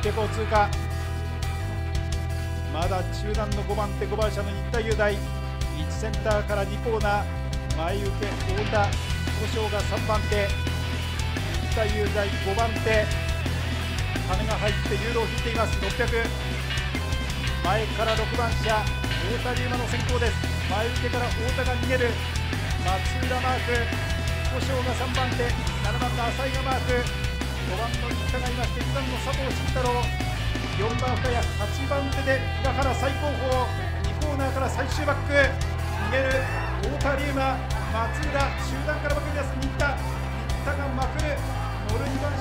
デポを通過。まだ中段の5番手5番車の新田雄大、1センターから2コーナー、前受け太田古性が3番手、新田雄大5番手、金が入ってユーロを引いています。600、前から6番車太田龍馬の先行です。前受けから太田が逃げる。松浦マーク、古性が3番手、7番の浅井がマーク、5番の新田がいまして、2番の佐藤慎太郎、4番深谷、8番手で平原最後方、2コーナーから最終バック、逃げる太田龍馬、松浦、集団から分かります。新田がまくる、乗る2番